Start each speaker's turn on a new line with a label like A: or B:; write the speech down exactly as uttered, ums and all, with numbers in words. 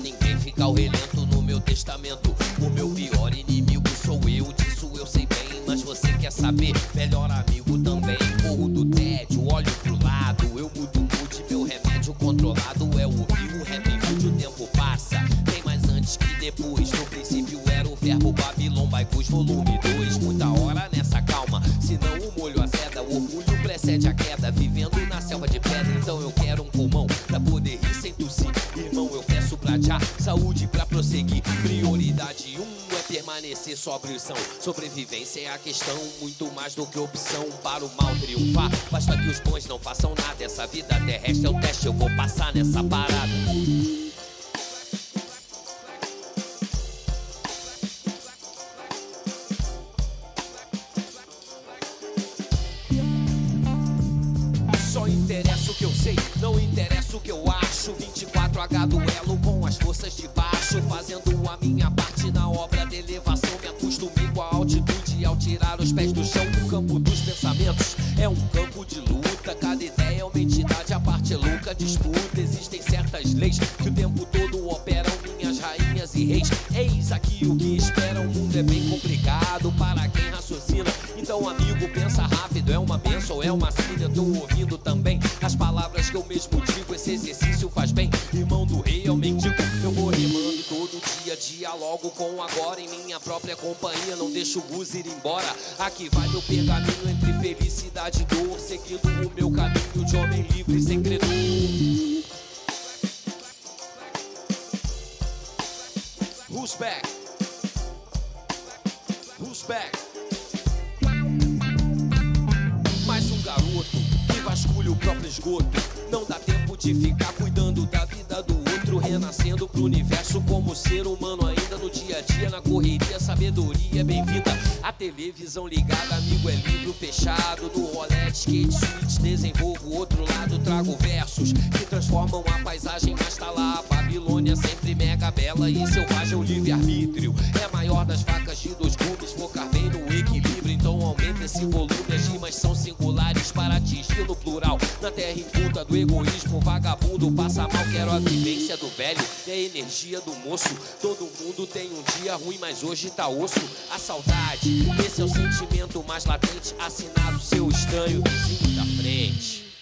A: ninguém ficar o relento no meu testamento. O meu pior inimigo sou eu, disso eu sei bem. Mas você quer saber? Melhor amigo também. Corro do tédio, olho pro lado. Eu mudo o mood, meu remédio controlado é ouvir o rap rude. O tempo passa, tem mais antes que depois. No princípio era o verbo Babylon Baikus volume dois. Muita hora nessa calma, senão o molho azeda. O orgulho precede a queda, vivendo na selva de pedra. Então eu quero um pulmão pra poder rir sem tossir. Irmão, eu peço pra já saúde pra prosseguir. Prioridade um é permanecer sóbrio são. Sobrevivência é a questão, muito mais do que opção para o mal triunfar. Basta que os bons não façam nada. Essa vida terrestre é o teste, eu vou passar nessa parada. Só interessa o que eu sei, não interessa o que eu acho. vinte e quatro H duelo com as forças de baixo, fazendo a minha parte na obra de elevação. Me acostumei com a altitude ao tirar os pés do chão. O campo dos pensamentos é um campo de luta. Cada ideia é uma entidade, a parte louca disputa. Existem certas leis que o tempo todo operam, minhas rainhas e reis. Eis aqui o que espera, o mundo é bem complicado para quem raciocina. Então amigo, pensa rápido, é uma benção, é uma sina. Tô ouvindo também as palavras que eu mesmo digo. Esse exercício faz bem, irmão do rei é o mendigo. Eu vou rimando todo dia, dialogo com o agora em minha própria companhia. Não deixo o bus ir embora. Aqui vai meu pergaminho entre felicidade e dor, seguindo o meu caminho de homem livre sem credor. Who's back? Who's back? Mais um garoto que vasculha o próprio esgoto. Não dá tempo de ficar cuidando da vida do outro. Renascendo pro universo como ser humano ainda no dia a dia, na correria, sabedoria é bem-vinda. A televisão ligada, amigo, é livro fechado. No rolê, skate, switch, desenvolvo o outro lado. Trago versos que transformam a paisagem, mas tá lá a Babilônia sempre mega bela e selvagem. O livre-arbítrio é maior das facas de dois gumes. Focar bem no equilíbrio, então aumenta esse volume. As rimas são singulares para atingir no plural. Na terra inculta do egoísmo, vagabundo passa mal. Quero a vivência do velho e a energia do moço. Todo mundo tem um dia ruim, mas hoje tá osso. A saudade, esse é o sentimento mais latente. Assinado seu estranho vizinho da frente.